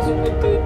văzut.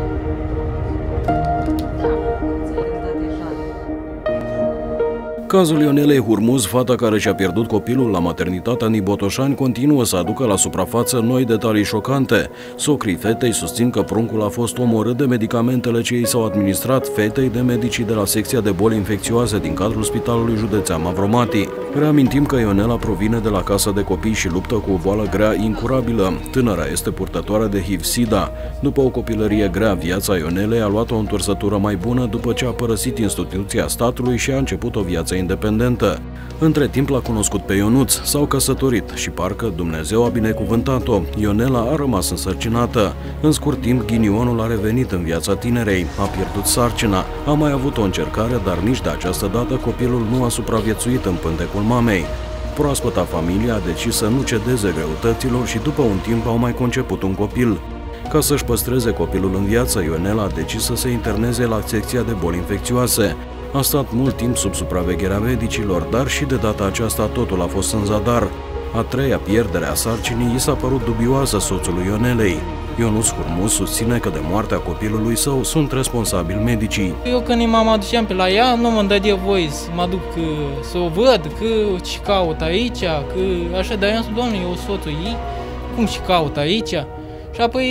Cazul Ionelei Hurmuz, fata care și-a pierdut copilul la maternitatea din Botoșani, continuă să aducă la suprafață noi detalii șocante. Socrii fetei susțin că pruncul a fost omorât de medicamentele ce i s-au administrat fetei de medicii de la secția de boli infecțioase din cadrul Spitalului Județean Mavromati. Reamintim că Ionela provine de la casă de copii și luptă cu o boală grea incurabilă. Tânăra este purtătoare de HIV-SIDA. După o copilărie grea, viața Ionelei a luat o întorsătură mai bună după ce a părăsit instituția statului și a început o viață independentă. Între timp l-a cunoscut pe Ionuț, s-au căsătorit și parcă Dumnezeu a binecuvântat-o. Ionela a rămas însărcinată. În scurt timp, ghinionul a revenit în viața tinerei, a pierdut sarcina, a mai avut o încercare, dar nici de această dată copilul nu a supraviețuit în pântecul mamei. Proaspăta familie a decis să nu cedeze greutăților și după un timp au mai conceput un copil. Ca să-și păstreze copilul în viață, Ionela a decis să se interneze la secția de boli infecțioase. A stat mult timp sub supravegherea medicilor, dar și de data aceasta totul a fost în zadar. A treia pierdere a sarcinii i s-a părut dubioasă soțului Ionelei. Ionuț Hurmuz susține că de moartea copilului său sunt responsabili medicii. Eu când mă aduceam pe la ea, nu mă dădea voie să mă duc să o văd, că ce caut aici, că așa, dar eu am spus, Doamne, eu soțul ei, cum ce caut aici? Și apoi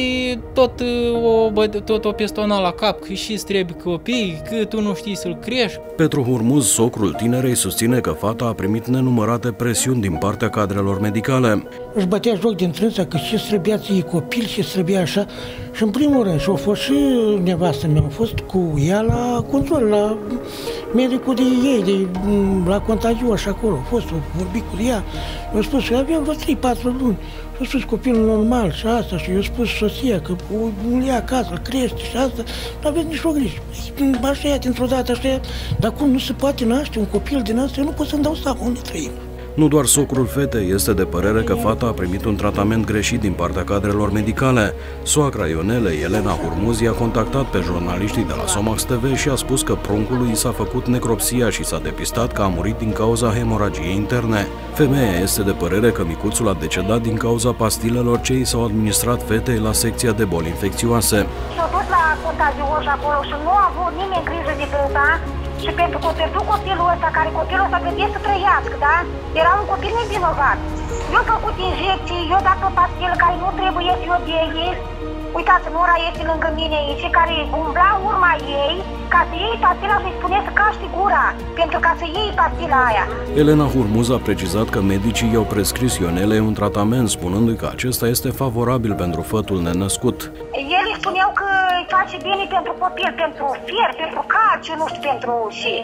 tot o pestona la cap, că și-ți trebuie copii, că tu nu știi să-l crești. Petru Hurmuz, socrul tinerei, susține că fata a primit nenumărate presiuni din partea cadrelor medicale. Își bătea joc din trânsa că și trebuia să iei copil și trebuia așa. Și în primul rând, și-a fost și nevastă mea, a fost cu ea la control, la medicul de ei, la contagios și acolo. A fost, a vorbit cu ea, i-a spus că aveam vreo 3-4 luni. Și-a spus copilul normal și asta, și i-a spus soția că îl ia acasă, îl crește și asta, nu aveți nicio grijă. Așa ia dintr-o dată, așa ia, dar cum nu se poate naște un copil din asta, eu nu pot să-mi dau seama unde trăim. Nu doar socrul fetei este de părere că fata a primit un tratament greșit din partea cadrelor medicale. Soacra Ionelei, Elena Hurmuz, i-a contactat pe jurnaliștii de la Somax TV și a spus că pruncului i s-a făcut necropsia și s-a depistat că a murit din cauza hemoragiei interne. Femeia este de părere că micuțul a decedat din cauza pastilelor ce i s-au administrat fetei la secția de boli infecțioase. S-a dus la contagios acolo și nu a avut nimeni grijă de dânsa. Și pentru că a pierdut copilul ăsta, care copilul ăsta trebuie să trăiască, da? Era un copil nevinovat. Eu am făcut injecții, eu am dat o pastilă care nu trebuie să o dei. Uitați, Nora este lângă mine aici, care umbla în urma ei, ca să iei pastila și îi spune să caște gura, pentru ca să iei pastila aia. Elena Hurmuz a precizat că medicii i-au prescris Ionelei un tratament, spunându-i că acesta este favorabil pentru fătul nenăscut. El îi spuneau că îi face bine pentru copil, pentru fier, pentru calciu, nu știu, pentru și...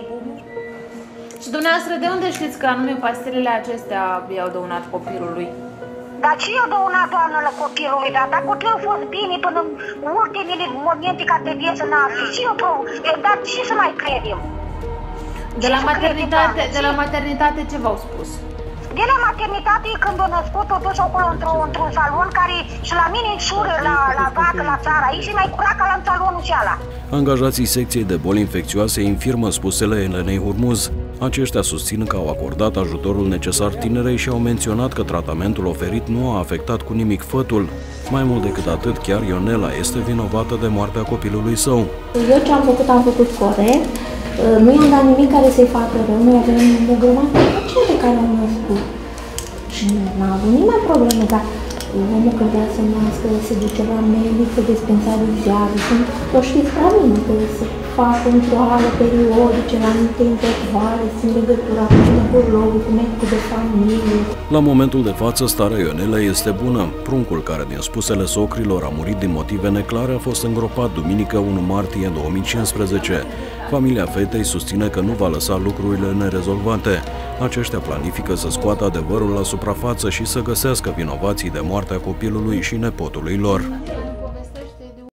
Și dumneavoastră, de unde știți că anume pastilele acestea i-au dăunat copilului? Dar ce i-a dăunat, doamnă, la copilului? Dar copilul a fost bine până în ultimele momente ca de viață noastră. Dar ce să mai credem? De la maternitate ce v-au spus? De la maternitate, când a născut, o dus acolo într-un salon care și la mine șură la vacă, la țară, aici și mai curat ca la salonul ceala. Angajații secției de boli infecțioase infirmă spusele Elenei Hurmuz. Aceștia susțin că au acordat ajutorul necesar tinerei și au menționat că tratamentul oferit nu a afectat cu nimic fătul. Mai mult decât atât, chiar Ionela este vinovată de moartea copilului său. Eu ce am făcut corect. Nu i-am dat nimic care să-i facă rău. Noi avem o grămadă de paciente care au născut. Și nu a avut nimeni probleme, dar omul că vrea să nască, se duce la medic, să dispensarizează. O știți prea bine că se fac controale periodice, la anumite intervale, sunt legătura cu ginecologul, cu medicul de familie. La momentul de față, starea Ionelei este bună. Pruncul, care din spusele socrilor a murit din motive neclare, a fost îngropat duminică 1 martie 2015. Familia fetei susține că nu va lăsa lucrurile nerezolvate. Aceștia planifică să scoată adevărul la suprafață și să găsească vinovații de moartea copilului și nepotului lor.